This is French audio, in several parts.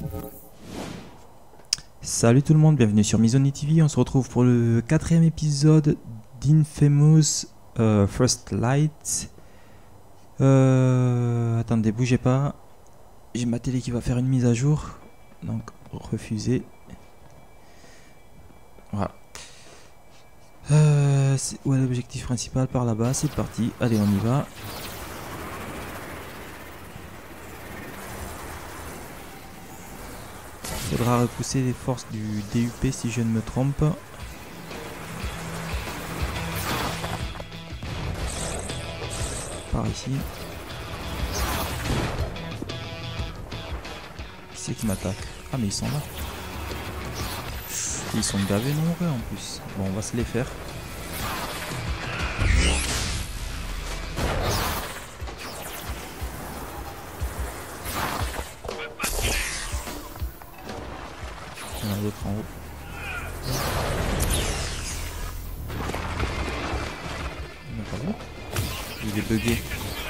Salut tout le monde, bienvenue sur Mizoni TV. On se retrouve pour le 4e épisode d'Infamous First Light. Attendez, bougez pas. J'ai ma télé qui va faire une mise à jour. Donc, refuser. Voilà. Où est l'objectif principal? Par là-bas, c'est parti. Allez, on y va. Il faudra repousser les forces du DUP si je ne me trompe. Par ici. Qui c'est qui m'attaque? Ah mais ils sont là. Ils sont gavés nombreux en plus. Bon, on va se les faire. Il y en a d'autres en haut. Il n'a pas vu. Il est bugué.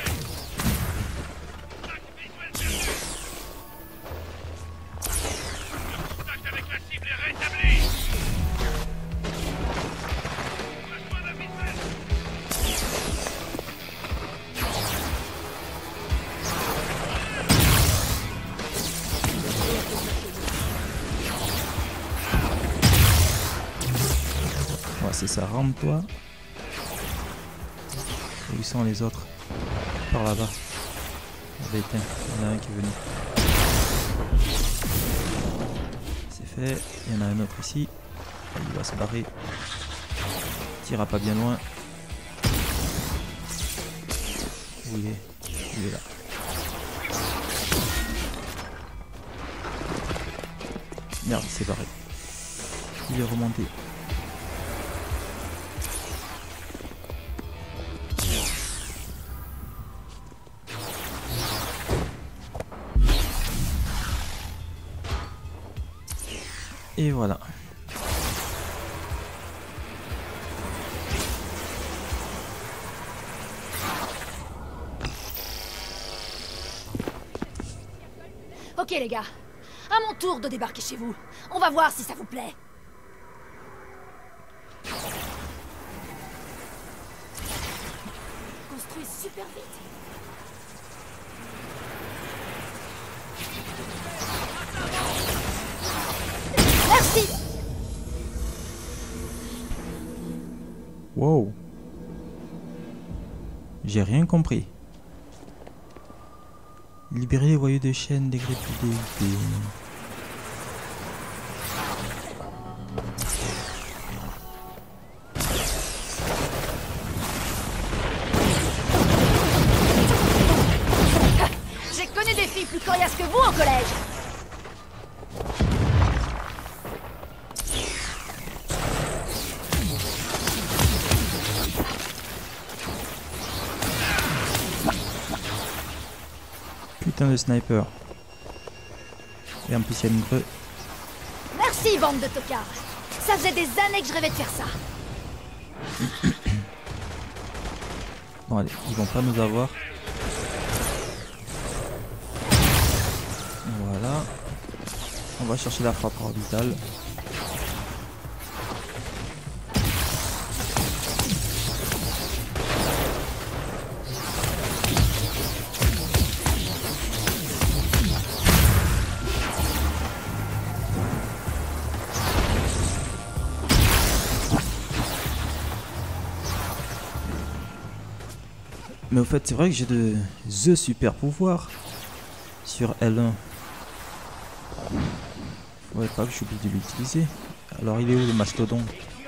C'est ça, rame-toi. Où sont les autres? Par là-bas. Allez, tiens, il y en a un qui est venu. C'est fait. Il y en a un autre ici. Il va se barrer. Il ira pas bien loin. Où il est? Il est là. Merde, il s'est barré. Il est remonté. Et voilà. Ok les gars, à mon tour de débarquer chez vous. On va voir si ça vous plaît. Construis super vite. Merci. Wow. J'ai rien compris. Libérer les voyous de chaîne des grippes du DUP. J'ai connu des filles plus coriaces que vous en collège. Putain de sniper. Et en plus il y a une greu. Merci bande de tocards. Ça faisait des années que je rêvais de faire ça. Bon allez, ils vont pas nous avoir. Voilà. On va chercher la frappe orbitale. Mais au fait, c'est vrai que j'ai The super pouvoir sur L1. Faudrait pas que j'oublie de l'utiliser. Alors il est où le mastodon?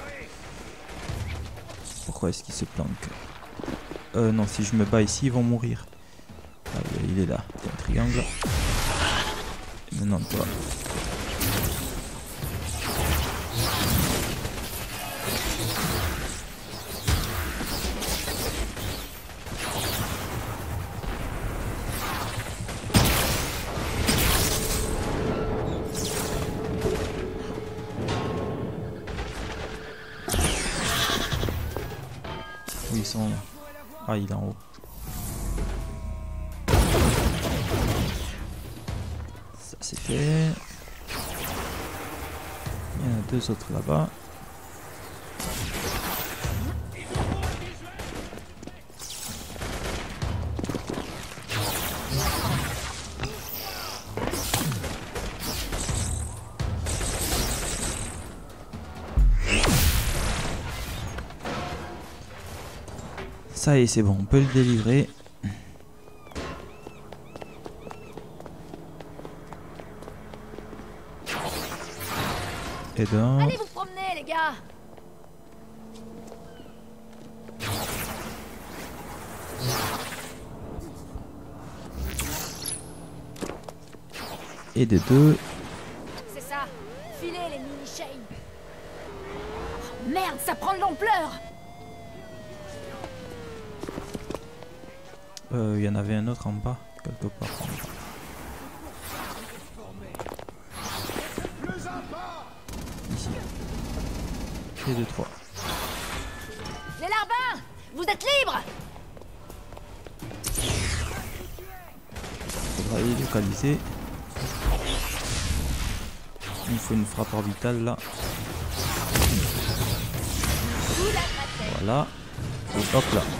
Pourquoi est-ce qu'il se planque? Non, si je me bats ici, ils vont mourir. Ah, il est là. Il y a un triangle. Et maintenant toi. Où ils sont? Ah, il est en haut. Ça c'est fait. fait. Il y en a 2 autres là-bas. Ça y est, c'est bon, on peut le délivrer. Et d'un. Allez vous promener, les gars. Et de 2. C'est ça. Filez les mini-chains. Oh, merde, ça prend de l'ampleur. Il y en avait un autre en bas, quelque part. Ici. Et 2, 3. Les larbins, vous êtes libres. Faudra les localiser. Il faut une frappe orbitale là. Voilà. Et hop là.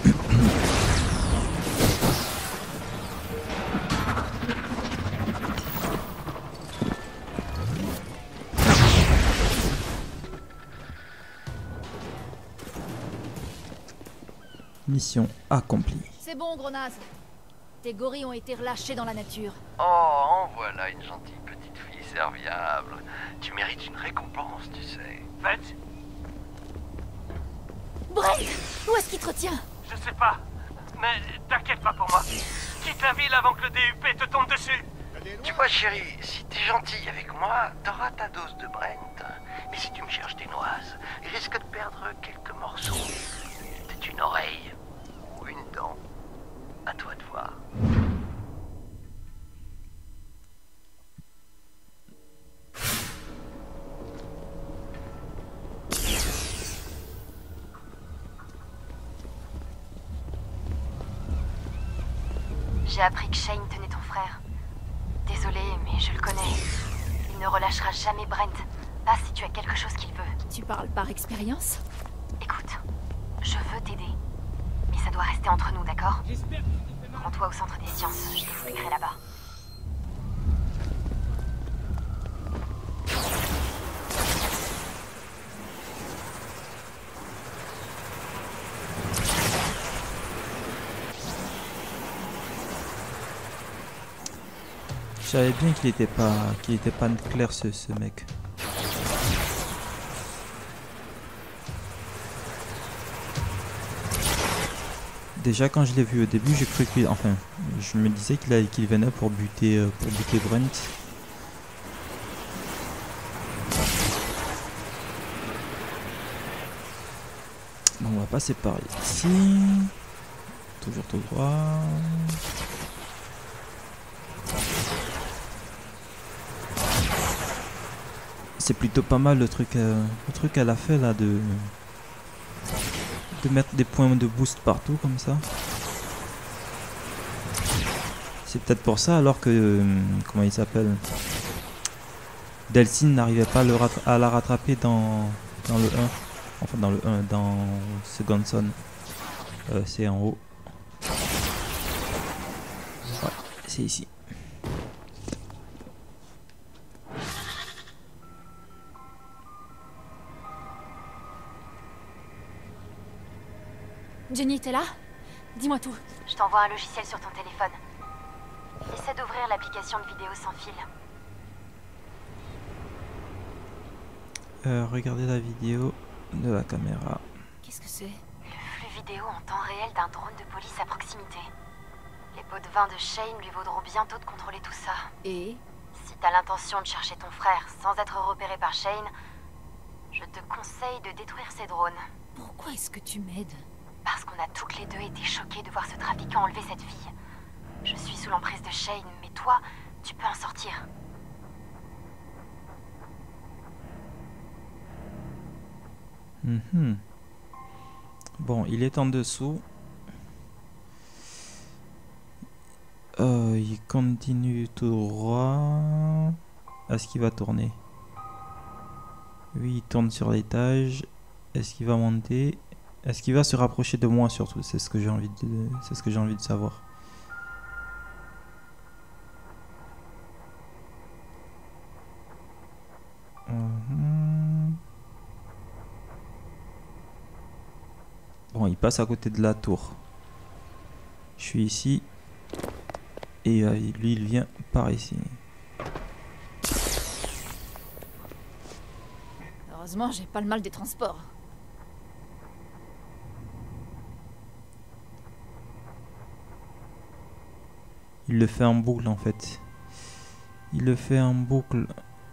Mission accomplie. C'est bon, gros naze. Tes gorilles ont été relâchés dans la nature. Oh, en voilà une gentille petite fille serviable. Tu mérites une récompense, tu sais. Fetch? Brett, où est-ce qu'il te retient? Je sais pas. Mais t'inquiète pas pour moi. Quitte la ville avant que le DUP te tombe dessus. Tu vois, chérie, si t'es gentille avec moi, t'auras ta dose de Brent. Mais si tu me cherches des noises, il risque de perdre quelques morceaux. Peut-être une oreille ou une dent. À toi de voir. J'ai appris que Shane tenait ton frère. Désolée, mais je le connais. Il ne relâchera jamais Brent. Pas si tu as quelque chose qu'il veut. Tu parles par expérience? Écoute, je veux t'aider. Mais ça doit rester entre nous, d'accord? Rends-toi au centre des sciences, je t'expliquerai là-bas. Je savais bien qu'il était pas clair ce mec. Déjà quand je l'ai vu au début, j'ai cru qu'il, enfin, je me disais qu'il venait pour buter Brent. Bon, on va passer par ici. Toujours tout droit. C'est plutôt pas mal le truc qu'elle a fait là de mettre des points de boost partout comme ça. C'est peut-être pour ça alors que comment il s'appelle, Delsin n'arrivait pas à la rattraper dans le 1. Enfin dans le 1, dans Second Son. C'est en haut. Ouais, c'est ici. Jenny, t'es là? Dis-moi tout. Je t'envoie un logiciel sur ton téléphone. Essaie d'ouvrir l'application de vidéo sans fil. Regardez la vidéo de la caméra. Qu'est-ce que c'est? Le flux vidéo en temps réel d'un drone de police à proximité. Les pots de vin de Shane lui vaudront bientôt de contrôler tout ça. Et? Si t'as l'intention de chercher ton frère sans être repéré par Shane, je te conseille de détruire ces drones. Pourquoi est-ce que tu m'aides? Parce qu'on a toutes les deux été choqués de voir ce trafiquant enlever cette fille. Je suis sous l'emprise de Shane, mais toi, tu peux en sortir. Bon, il est en dessous. Il continue tout droit. Est-ce qu'il va tourner? Oui, il tourne sur l'étage. Est-ce qu'il va monter? Est-ce qu'il va se rapprocher de moi surtout? C'est ce que j'ai envie de savoir. Bon, il passe à côté de la tour. Je suis ici. Et lui, il vient par ici. Heureusement, j'ai pas le mal des transports. Il le fait en boucle en fait. Il le fait en boucle.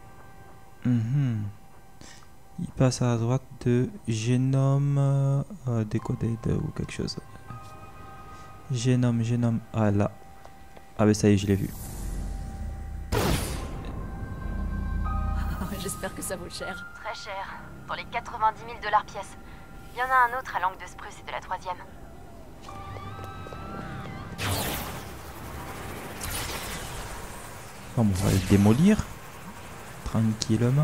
Il passe à droite de génome décodé ou quelque chose. Génome. Ah là. Ah ben ça y est, je l'ai vu. J'espère que ça vaut cher. Très cher. Pour les 90 000 $ pièce. Il y en a un autre à l'angle de Spruce et de la 3e. Bon, on va le démolir. Tranquillement.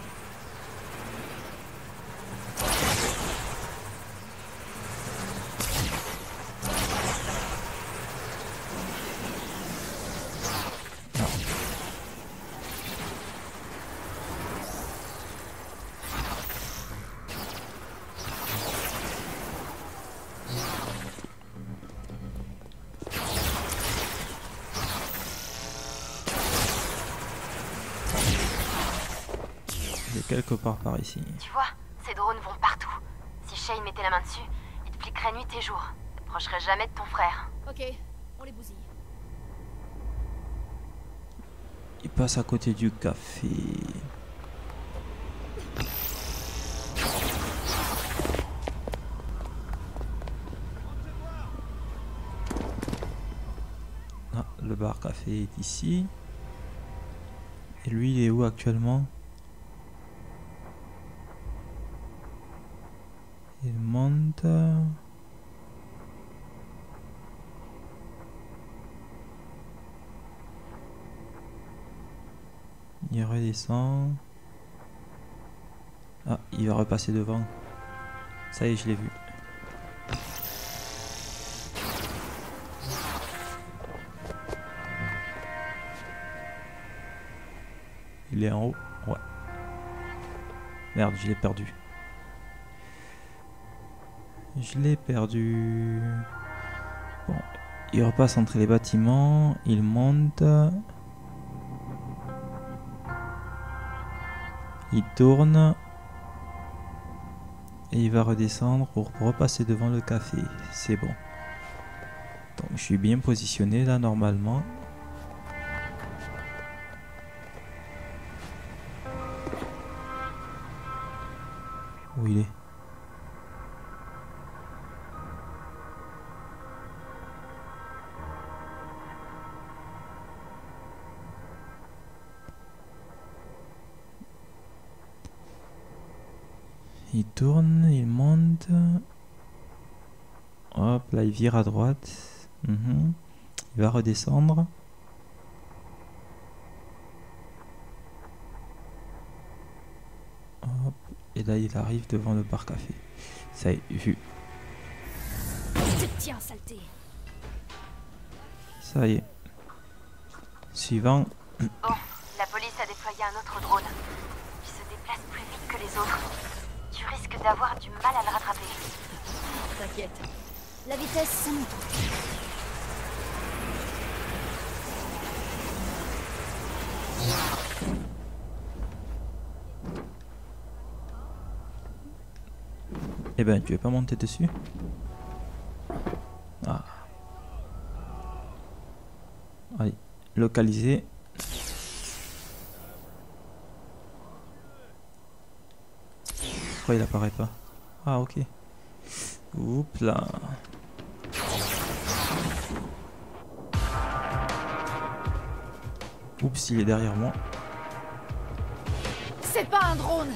Quelque part par ici. Tu vois, ces drones vont partout. Si Shane mettait la main dessus, il te fliquerait nuit et jour. Il t'approcherait jamais de ton frère. Ok, on les bousille. Il passe à côté du café. Ah, le bar café est ici. Et lui, il est où actuellement? Il monte. Il redescend. Ah, il va repasser devant. Ça y est, je l'ai vu. Il est en haut. Ouais. Merde, je l'ai perdu. Je l'ai perdu. Bon, il repasse entre les bâtiments. Il monte. Il tourne. Et il va redescendre pour repasser devant le café. C'est bon. Donc je suis bien positionné là normalement. Où il est? Il tourne, il monte. Hop, là il vire à droite. Il va redescendre. Hop, et là il arrive devant le bar café. Ça y est, vu. Tiens, saleté. Ça y est. Suivant. Bon, la police a déployé un autre drone. Il se déplace plus vite que les autres. Tu risques d'avoir du mal à le rattraper. T'inquiète. La vitesse, c'est mon truc. Eh ben, tu veux pas monter dessus? Ah. Allez, localiser. Pourquoi il apparaît pas? Ah, ok. Oups là. Oups, il est derrière moi. C'est pas un drone.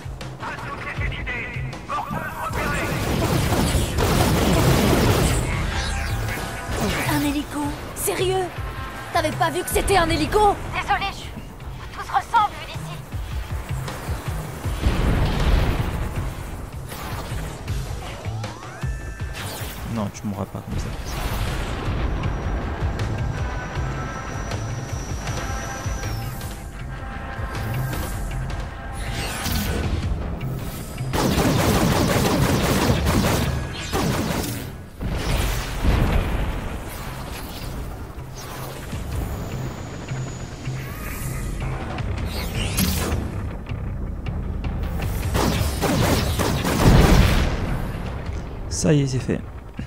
Un hélico? Sérieux? T'avais pas vu que c'était un hélico? Désolée, tout se ressemble vu d'ici. Non, tu mourras pas comme ça. Ça y est, c'est fait.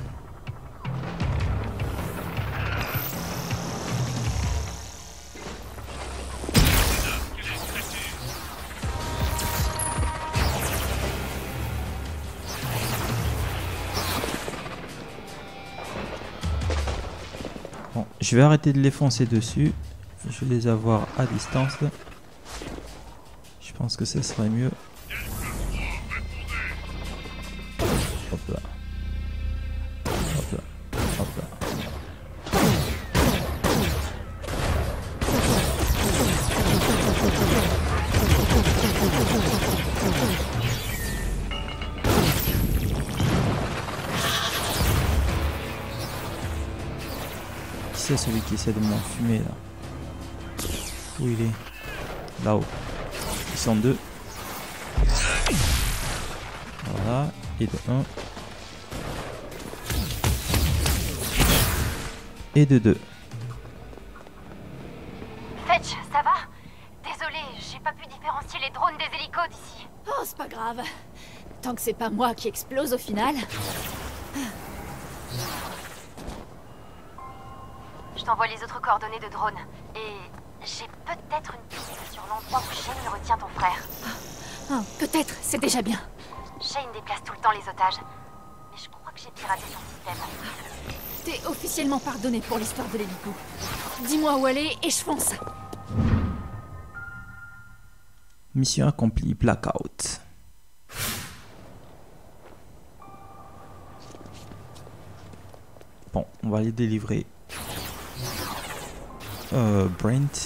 Bon, je vais arrêter de les foncer dessus. Je vais les avoir à distance. Je pense que ça serait mieux. Hop là. Hop là. Hop là. Qui c'est celui qui essaie de m'enfumer là? Où il est? Là-haut. Ils sont deux. Voilà. Et de 1. Et de 2. Fetch, ça va? Désolée, j'ai pas pu différencier les drones des hélicos d'ici. Oh, c'est pas grave. Tant que c'est pas moi qui explose au final. Je t'envoie les autres coordonnées de drone. Et j'ai peut-être une piste sur l'endroit où Shane retient ton frère. Oh, peut-être, c'est déjà bien. Shane déplace tout le temps les otages. Mais je crois que j'ai piraté son système. T'es officiellement pardonné pour l'histoire de l'hélico. Dis-moi où aller et je fonce. Mission accomplie, Blackout. Bon, on va aller délivrer Brent.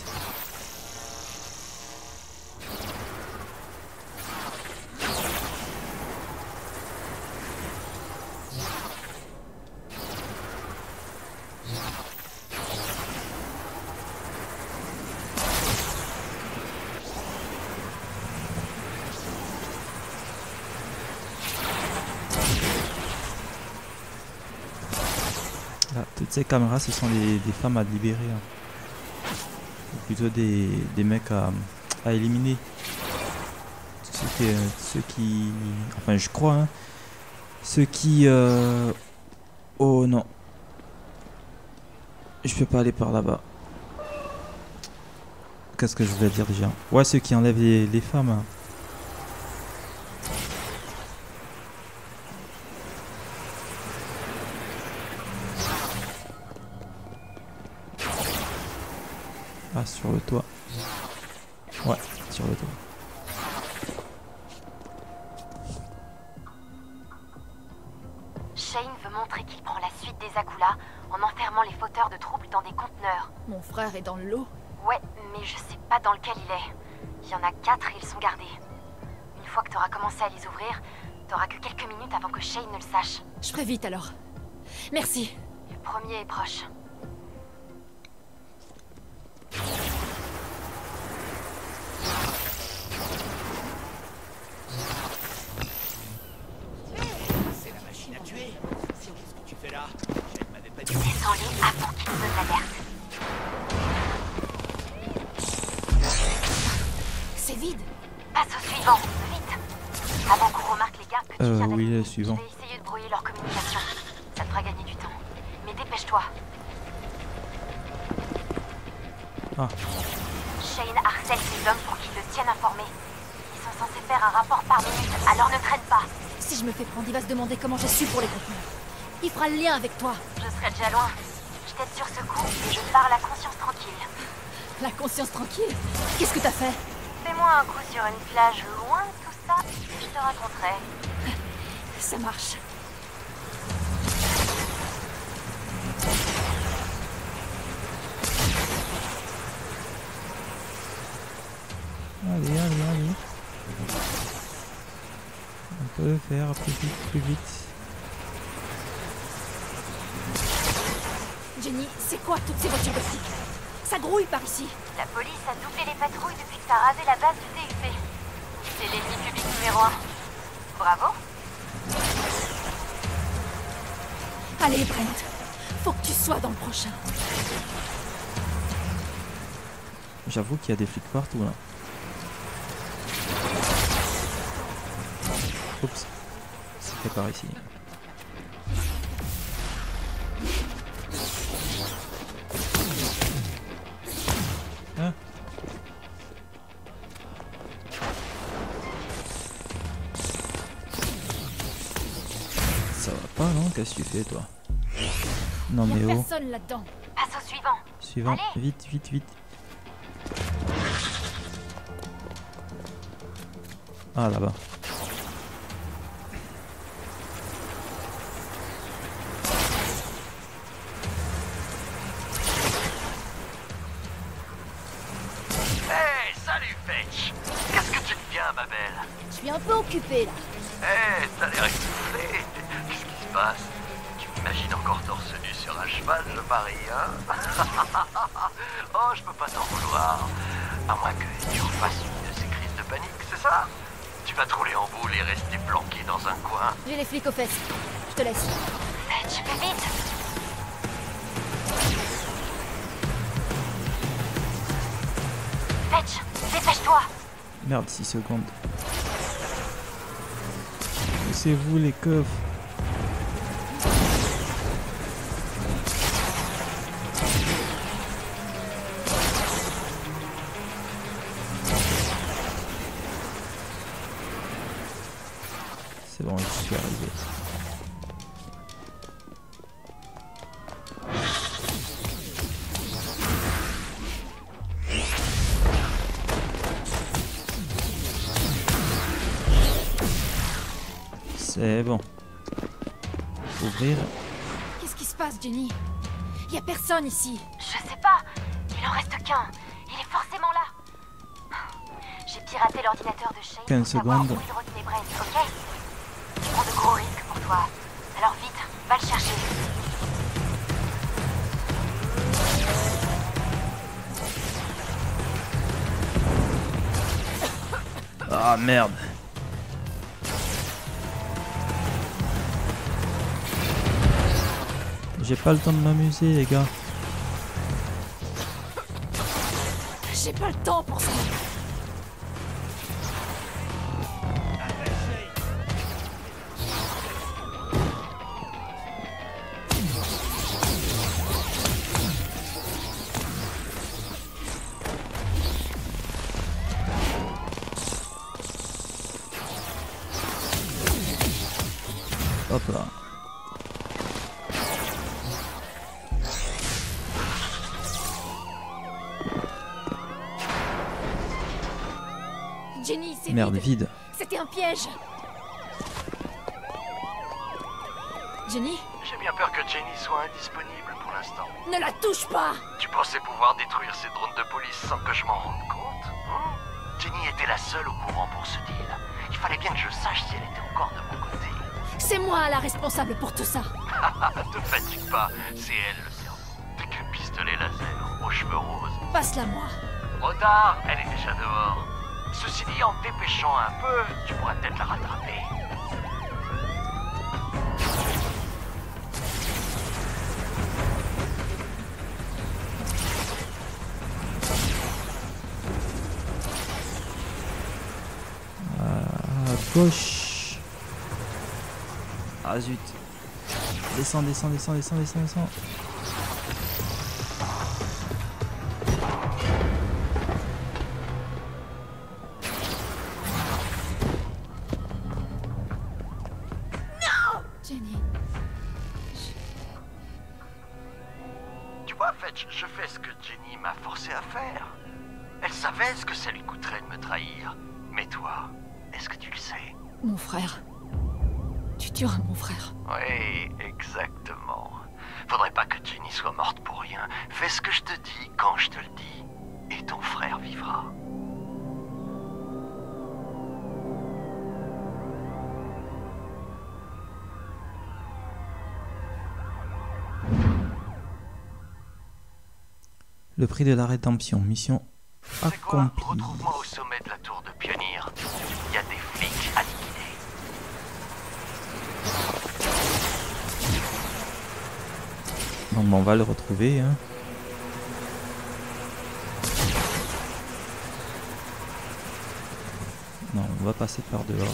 Là, toutes ces caméras, ce sont des femmes à libérer. Hein. Ou plutôt des mecs à éliminer. Ceux qui... Enfin, je crois, hein. Ceux qui... Oh non. Je peux pas aller par là-bas. Qu'est-ce que je voulais dire déjà? Ouais, ceux qui enlèvent les femmes. Hein. Ah, sur le toit. Ouais, sur le toit. Shane veut montrer qu'il prend la suite des Akula en enfermant les fauteurs de troubles dans des conteneurs. Mon frère est dans le lot. Ouais, mais je sais pas dans lequel il est. Il y en a 4 et ils sont gardés. Une fois que t'auras commencé à les ouvrir, t'auras que quelques minutes avant que Shane ne le sache. Je ferai vite alors. Merci. Le premier est proche. C'est la machine à tuer. Qu'est-ce que tu fais là? Je ne m'avais pas dit. Descends-les avant qu'il donne l'alerte. C'est vide. Passe au suivant, vite. Avant qu'on remarque les gardes que tu viens Oui, d'aller. le suivant. Je vais essayer de brouiller leur communication. Ça te fera gagner du temps. Mais dépêche-toi. Ah. Shane harcèle ses hommes pour qu'ils le tiennent informé. Ils sont censés faire un rapport par minute, alors ne traîne pas. Si je me fais prendre, il va se demander comment je suis pour les conteneurs. Il fera le lien avec toi. Je serai déjà loin. Je t'aide sur ce coup et je pars la conscience tranquille. La conscience tranquille. Qu'est-ce que t'as fait? Fais-moi un coup sur une plage loin de tout ça, je te raconterai. Ça marche. Allez, allez, allez. On peut le faire plus vite, plus vite. Jenny, c'est quoi toutes ces voitures de flics? Ça grouille par ici. La police a doublé les patrouilles depuis que t'as rasé la base du DUP. C'est l'ennemi public numéro 1. Bravo. Allez, Brent. Faut que tu sois dans le prochain. J'avoue qu'il y a des flics partout là. Oups. C'est fait par ici. Hein? Ça va pas non? Qu'est-ce que tu fais toi? Non mais Y'a oh. personne là-dedans. Passe au suivant. Suivant. Allez. Vite, vite, vite. Ah là-bas. Hey, salut Fetch. Qu'est-ce que tu deviens, ma belle? Je suis un peu occupée là. Hey, t'as l'air essoufflé. Qu'est-ce qui se passe? Tu m'imagines encore torse nu sur un cheval, je parie, hein? Oh, je peux pas t'en vouloir. À moins que tu refasses une de ces crises de panique, c'est ça? Tu vas te rouler en boule et rester planqué dans un coin. J'ai les flics aux fesses. Je te laisse. Fetch, fais vite. Fetch, dépêche-toi. Merde, 6 secondes. C'est vous les coffres. C'est bon, je suis arrivé. C'est bon. Ouvrir. Qu'est-ce qui se passe, Jenny? Y a personne ici. Je sais pas. Il en reste qu'un. Il est forcément là. J'ai piraté l'ordinateur de Shane 15 pour savoir secondes. où il retenait Brent, ok? Je prends de gros risques pour toi. Alors vite, va le chercher. Ah merde. J'ai pas le temps de m'amuser les gars. J'ai pas le temps pour ça. Hop là. Jenny, c'est Merde, vide. vide. C'était un piège. Jenny, J'ai bien peur que Jenny soit indisponible pour l'instant. ne la touche pas. Tu pensais pouvoir détruire ces drones de police sans que je m'en rende compte, hein? Jenny était la seule au courant pour ce deal. Il fallait bien que je sache si elle était encore de mon côté. C'est moi la responsable pour tout ça. Te fatigue pas, c'est elle le cerveau. T'es qu'un pistolet laser aux cheveux roses. Passe-la moi. Trop tard, elle est déjà dehors. Ceci dit, en te dépêchant un peu, tu pourras peut-être la rattraper. À gauche. Ah zut. Descends, descends, descends, descends, descends, descends. Jenny, Tu vois, Fetch, je fais ce que Jenny m'a forcé à faire. Elle savait ce que ça lui coûterait de me trahir. Mais toi, est-ce que tu le sais? mon frère. Tu tueras mon frère. Oui, exactement. Faudrait pas que Jenny soit morte pour rien. Fais ce que je te dis quand je te le dis, et ton frère vivra. Le prix de la rédemption. Mission C'est quoi? accomplie. Retrouve-moi au sommet de la tour de Pionnier. Il y a des flics à liquider. Bon, on va le retrouver. Hein. Non, on va passer par dehors.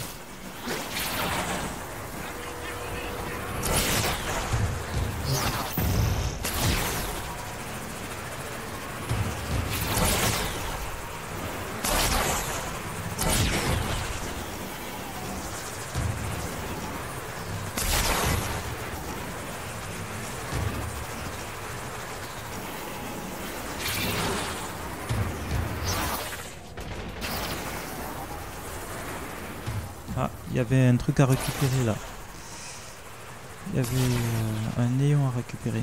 Ah, il y avait un truc à récupérer là. Il y avait un néon à récupérer.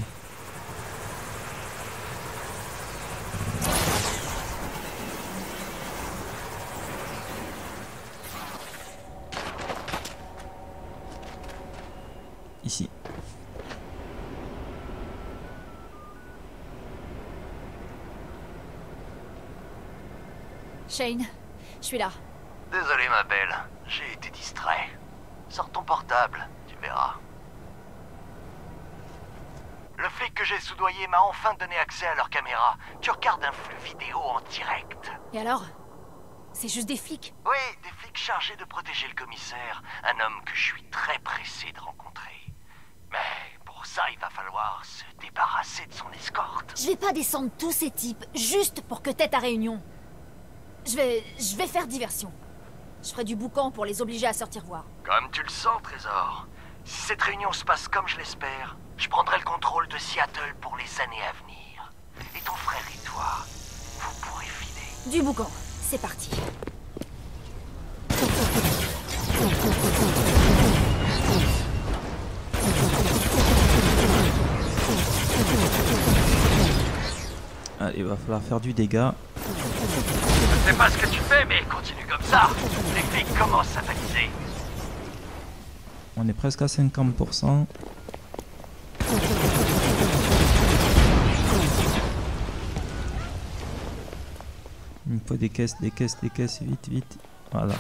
Ici. Shane, je suis là. Désolé ma belle, j'ai été distrait. Sors ton portable, tu verras. Le flic que j'ai soudoyé m'a enfin donné accès à leur caméra. Tu regardes un flux vidéo en direct. Et alors? C'est juste des flics. Oui, des flics chargés de protéger le commissaire. Un homme que je suis très pressé de rencontrer. Mais pour ça, il va falloir se débarrasser de son escorte. Je vais pas descendre tous ces types juste pour que t'aies ta réunion. Je vais faire diversion. Je ferai du boucan pour les obliger à sortir voir. Comme tu le sens, Trésor. Si cette réunion se passe comme je l'espère, je prendrai le contrôle de Seattle pour les années à venir. Et ton frère et toi, vous pourrez filer. Du boucan, c'est parti. Allez, il va falloir faire du dégât. Je sais pas ce que tu fais, mais continue comme ça. Les flics commencent à baliser. On est presque à 50%. Il me faut des caisses, vite, vite. Voilà.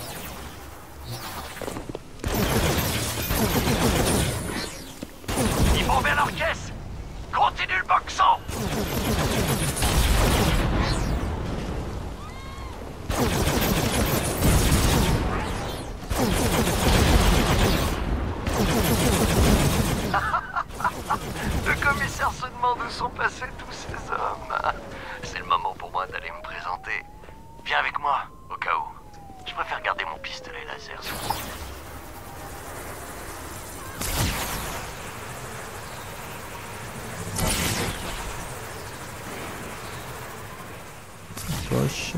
Ils vont vers leur caisse. Continue le boxon. Le commissaire se demande où sont passés tous ces hommes. C'est le moment pour moi d'aller me présenter. Viens avec moi, au cas où. Je préfère garder mon pistolet laser sous le coude. Gauche.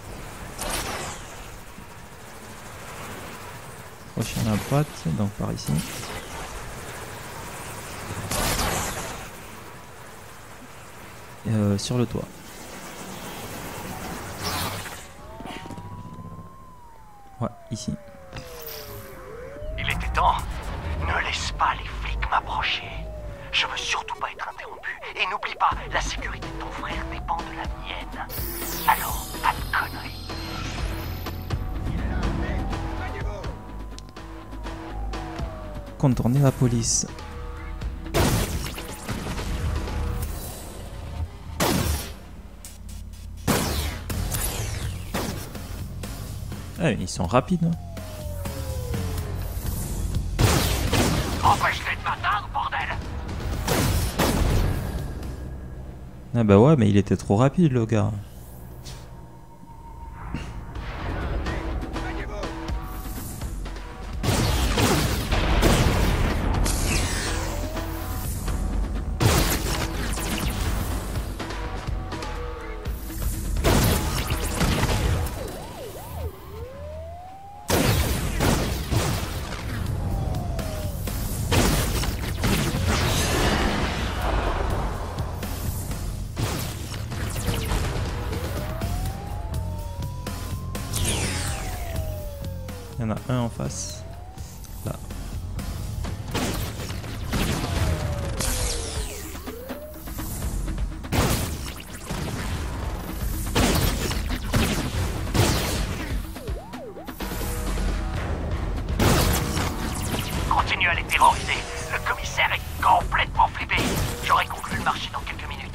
Prochaine à droite, donc par ici. Sur le toit. Ouais, ici. Il était temps. Ne laisse pas les flics m'approcher. Je veux surtout pas être interrompu. Et n'oublie pas, la sécurité de ton frère dépend de la mienne. Alors, pas de conneries. Contourner la police. Ah, ils sont rapides. Hein. Empêche-les de m'atteindre, bordel! Ah bah ouais, mais il était trop rapide le gars. Il y en a un en face. Là. continue à les terroriser. Le commissaire est complètement flippé. J'aurais conclu le marché dans quelques minutes.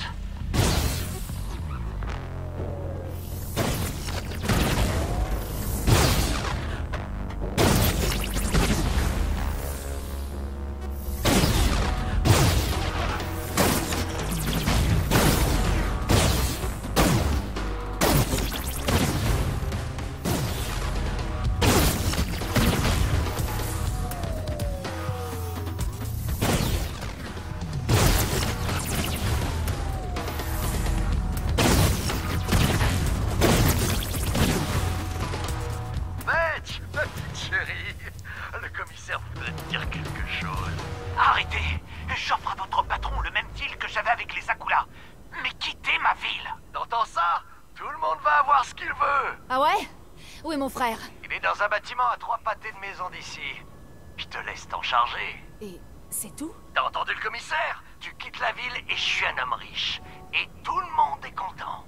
Où est mon frère? Il est dans un bâtiment à 3 pâtés de maison d'ici. Je te laisse t'en charger. Et c'est tout? T'as entendu le commissaire? Tu quittes la ville et je suis un homme riche. Et tout le monde est content.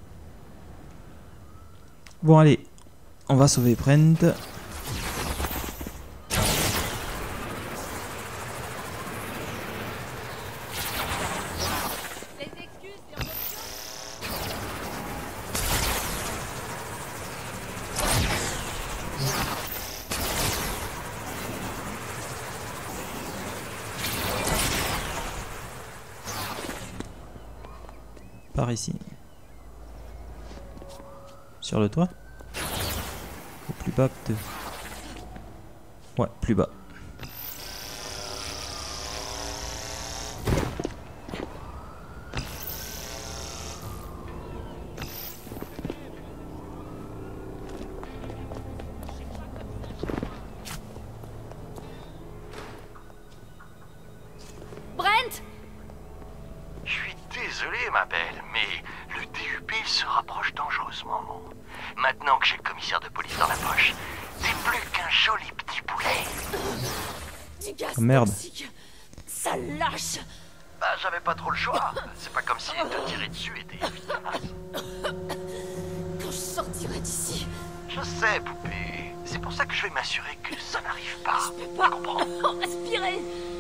Bon allez, on va sauver Brent. Par ici. Sur le toit. Ou plus bas peut-être. Ouais, plus bas. Brent! Je suis désolé, ma belle, mais le DUP se rapproche dangereusement. Maintenant que j'ai le commissaire de police dans la poche, t'es plus qu'un joli petit poulet. Du gaz Oh, merde. toxique. Ça lâche. Bah, j'avais pas trop le choix. C'est pas comme si te tirer dessus était efficace. Quand je sortirai d'ici, Je sais, poupée. C'est pour ça que je vais m'assurer que ça n'arrive pas. je peux pas respirer.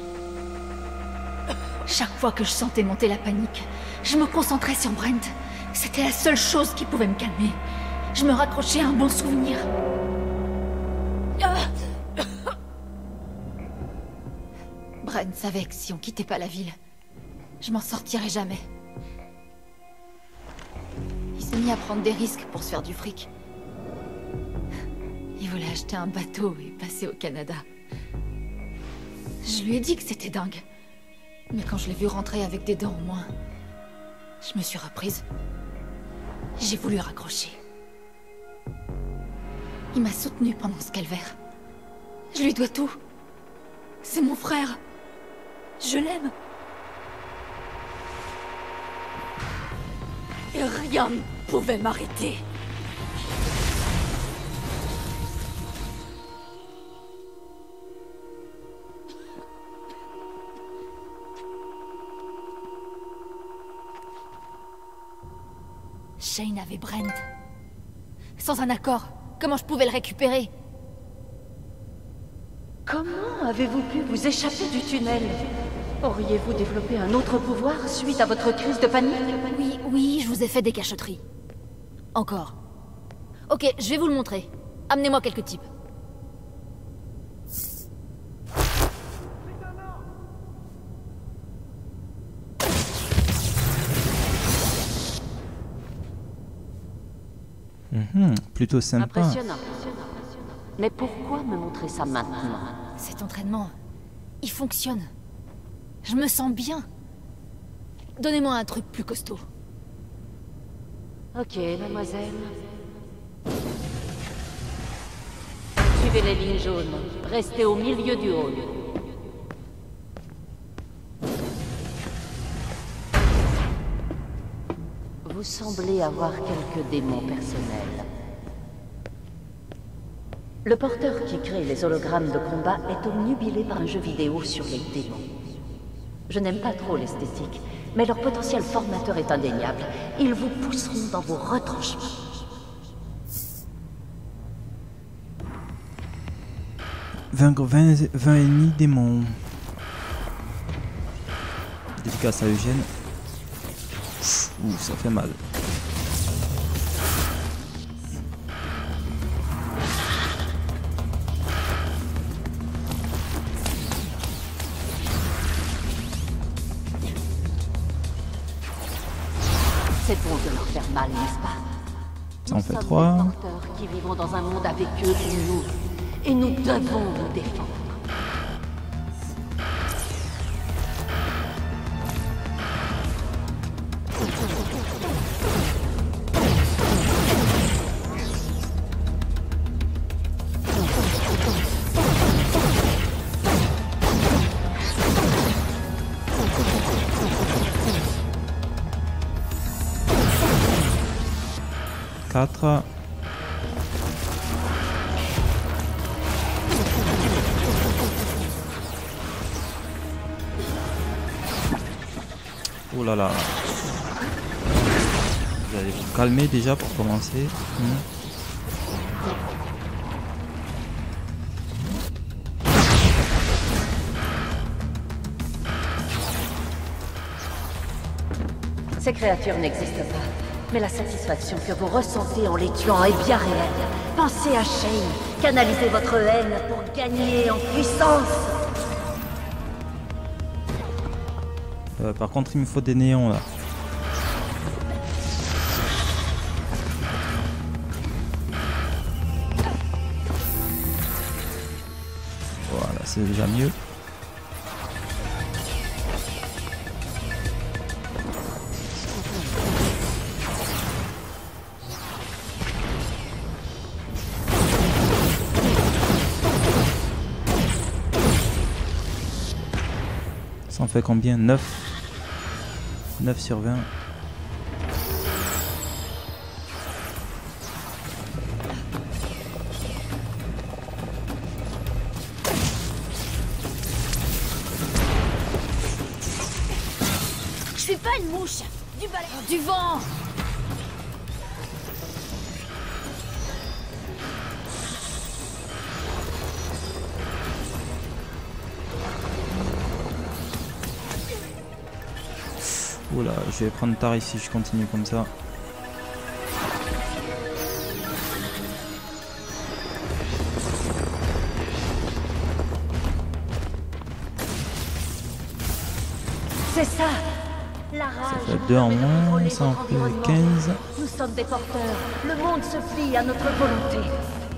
Chaque fois que je sentais monter la panique, je me concentrais sur Brent. C'était la seule chose qui pouvait me calmer. Je me raccrochais à un bon souvenir. Brent savait que si on quittait pas la ville, je m'en sortirais jamais. Il s'est mis à prendre des risques pour se faire du fric. Il voulait acheter un bateau et passer au Canada. Je lui ai dit que c'était dingue. Mais quand je l'ai vu rentrer avec des dents en moins, je me suis reprise. J'ai voulu raccrocher. Il m'a soutenue pendant ce calvaire. Je lui dois tout. C'est mon frère. Je l'aime. Et rien ne pouvait m'arrêter. Shane avait Brent. Sans un accord, comment je pouvais le récupérer? Comment avez-vous pu vous échapper du tunnel? Auriez-vous développé un autre pouvoir suite à votre crise de panique? Oui, je vous ai fait des cachotteries. Encore. Ok, je vais vous le montrer. Amenez-moi quelques types. Plutôt sympa. Impressionnant. Mais pourquoi me montrer ça maintenant? Cet entraînement, il fonctionne. Je me sens bien. Donnez-moi un truc plus costaud. Ok, mademoiselle. Suivez les lignes jaunes. Restez au milieu du hall. Vous semblez avoir quelques démons personnels. Le porteur qui crée les hologrammes de combat est obnubilé par un jeu vidéo sur les démons. Je n'aime pas trop l'esthétique, mais leur potentiel formateur est indéniable. Ils vous pousseront dans vos retranchements. Vaincre 20 ennemis démons. Dédicace à Eugène. Ouh, ça fait mal. C'est bon de leur faire mal, n'est-ce pas? Ça en fait Nous sommes 3. des porteurs qui vivons dans un monde avec eux et nous. Et nous devons nous défendre. Oh là là. Vous allez vous calmer déjà pour commencer. Ces créatures n'existent pas. Mais la satisfaction que vous ressentez en les tuant est bien réelle. Pensez à Shane. Canalisez votre haine pour gagner en puissance. Par contre, il me faut des néons là. Voilà, c'est déjà mieux. Ça en fait combien? 9 sur 20. Je suis pas une mouche. Du balai. Du vent. Oula, je vais prendre tard ici, je continue comme ça. C'est ça. La rage. Ça fait 2 en moins, ça en fait 15. Nous sommes des porteurs. Le monde se plie à notre volonté.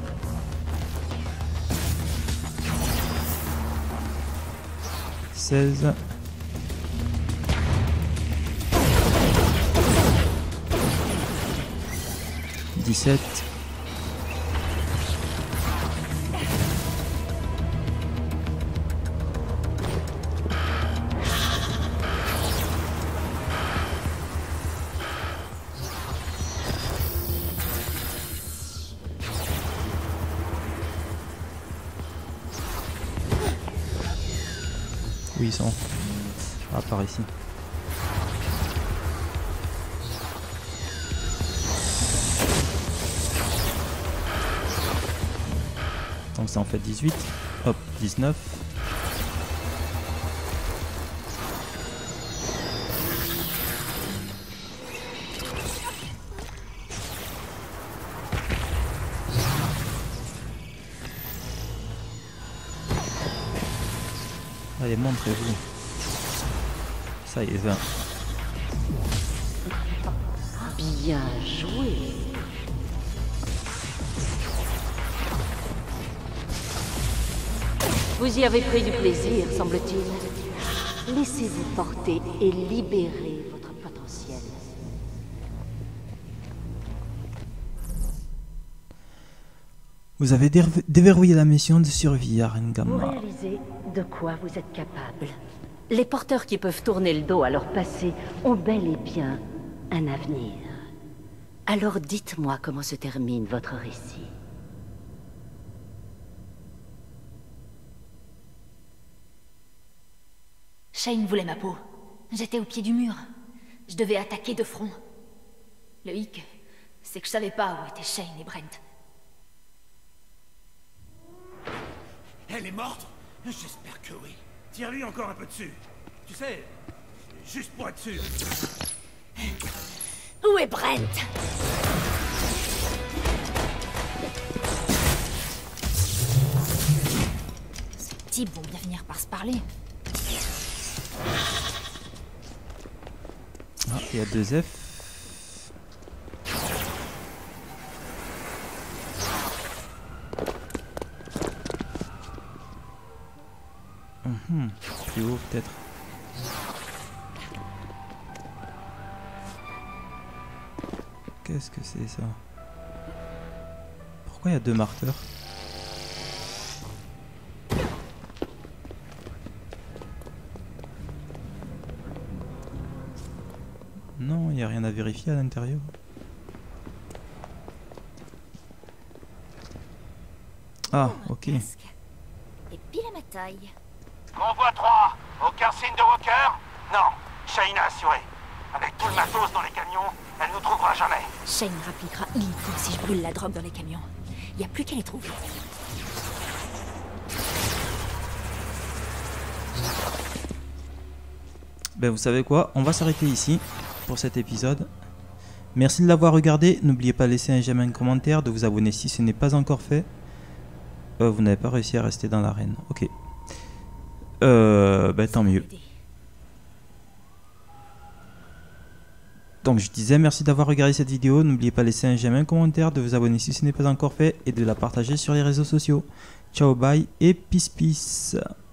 « 16. 17. Oui, ils sont par ici. Donc ça en fait 18. Hop, 19. Allez, montrez-vous. Ça y est, 20. Bien joué. Vous y avez pris du plaisir, semble-t-il. Laissez-vous porter et libérez votre potentiel. Vous avez déverrouillé la mission de survie à Vous Rengamma. réalisez de quoi vous êtes capable. Les porteurs qui peuvent tourner le dos à leur passé ont bel et bien un avenir. Alors dites-moi comment se termine votre récit. Shane voulait ma peau. J'étais au pied du mur. Je devais attaquer de front. Le hic, c'est que je savais pas où étaient Shane et Brent. Hé, Elle est morte? J'espère que oui. Tire-lui encore un peu dessus. Tu sais, juste pour être sûr. Où est Brent? Ces types vont bien finir par se parler. Ah, il y a 2 F. Plus haut peut-être. Qu'est-ce que c'est ça? Pourquoi il y a 2 marqueurs? Non, il n'y a rien à vérifier à l'intérieur. Ah, ok. Et pile à ma taille. Convoi 3, aucun signe de Walker? Non, Shane a assuré. Avec tout le matos dans les camions, elle nous trouvera jamais. Shane rappliquera illico si je brûle la drogue dans les camions. Y a plus qu'à les trouver. Ben vous savez quoi, on va s'arrêter ici pour cet épisode. Merci de l'avoir regardé, n'oubliez pas de laisser un j'aime, un commentaire, de vous abonner si ce n'est pas encore fait. Vous n'avez pas réussi à rester dans l'arène, ok. Ben tant mieux. Donc je disais merci d'avoir regardé cette vidéo, n'oubliez pas de laisser un j'aime, un commentaire, de vous abonner si ce n'est pas encore fait et de la partager sur les réseaux sociaux. Ciao, bye et peace peace.